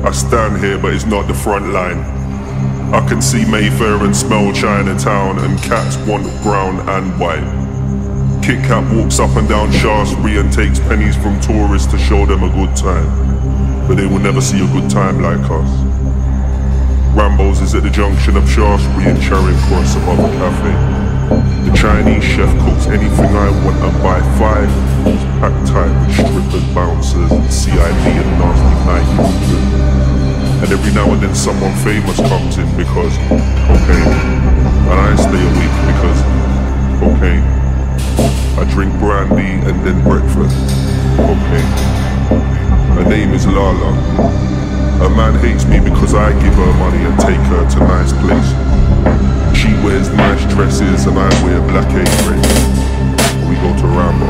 I stand here, but it's not the front line. I can see Mayfair and smell Chinatown, and cats want brown and white. Kit Kat walks up and down Shaftesbury and takes pennies from tourists to show them a good time. But they will never see a good time like us. Rambo's is at the junction of Shaftesbury and Charing Cross above a cafe. The Chinese chef cooks anything I want and buy 5 foods packed tight with strippers, bouncers, CID and nasty night movement. And every now and then someone famous comes in because cocaine. And I stay awake because cocaine. I drink brandy and then breakfast. Cocaine. Her name is Lala. A man hates me because I give her money and take her to nice places. She wears nice dresses and I wear black aprons. We go to Rambo.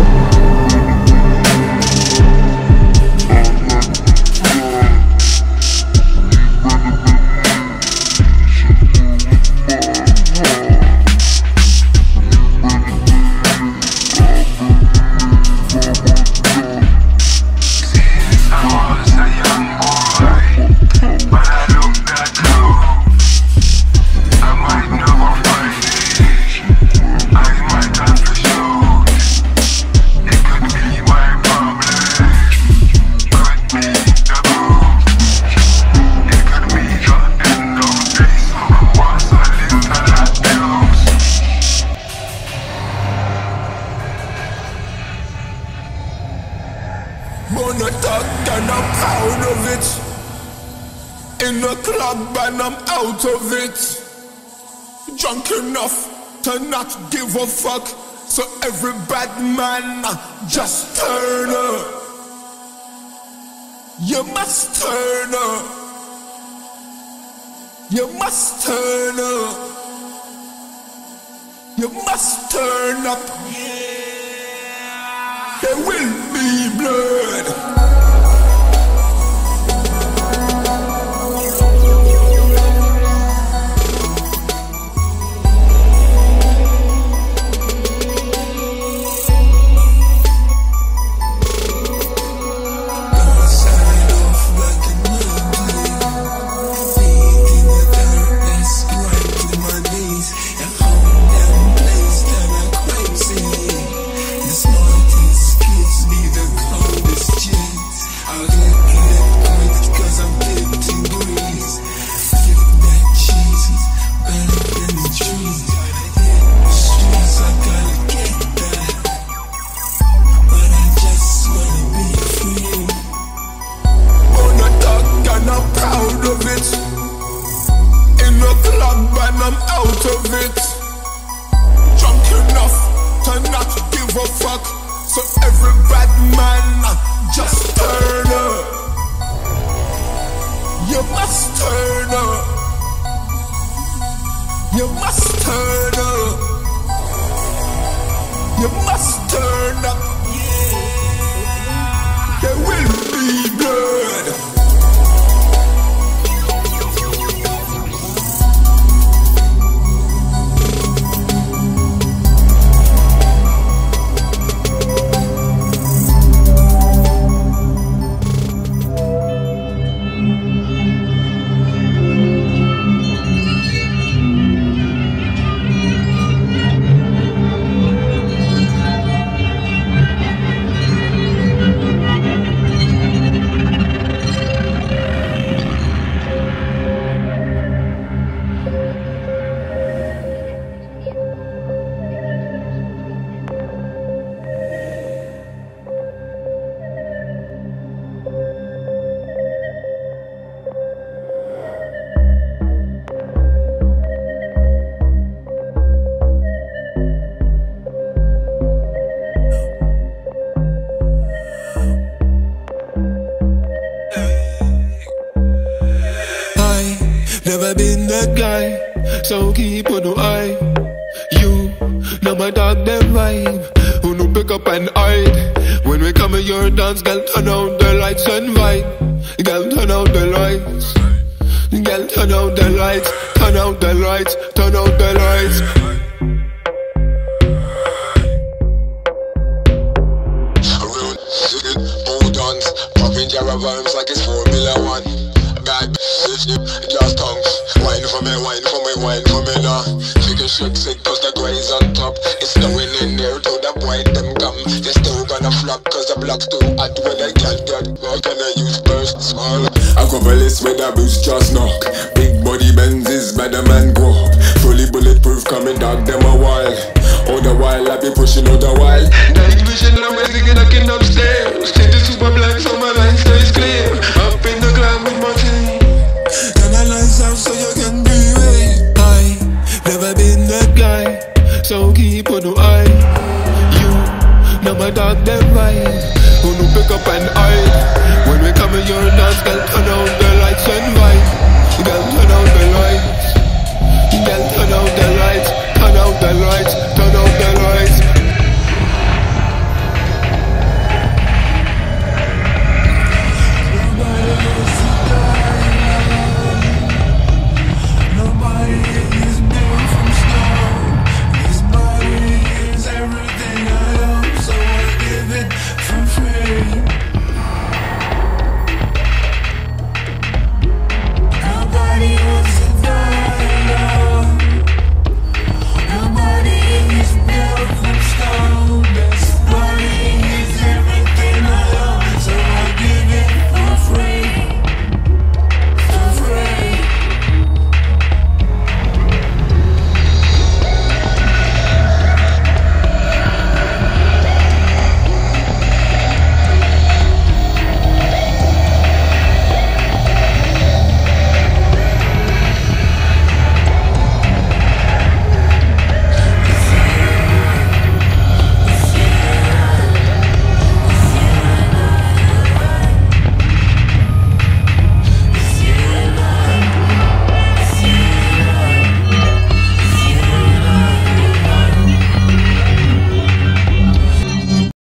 Out of it, drunk enough to not give a fuck, so every bad man just turn up. You must turn up. You must turn up. You must turn up. There will be blood. Never been that guy, so keep on the eye. You, know my dog, them vibe. Who no pick up and hide. When we come in your dance, girl, turn out the lights and vibe. Girl, turn out the lights. Girl, turn out the lights. Turn out the lights. Turn out the lights. caravans like it's Formula 1. Bad just tongues. Wine for me, wine for me, wine for me now. Figure shake sick cause the grays on top. It's snowing in there to the white them come. They still gonna flop cause the block's too hot. When I can't get what can I use first? Small I cover list with a boost just knock. Big body Benzes better man grow up. Fully bulletproof coming dog them a while. All the while I be pushing all the while. Night vision I'm waiting in a kingdom stairs.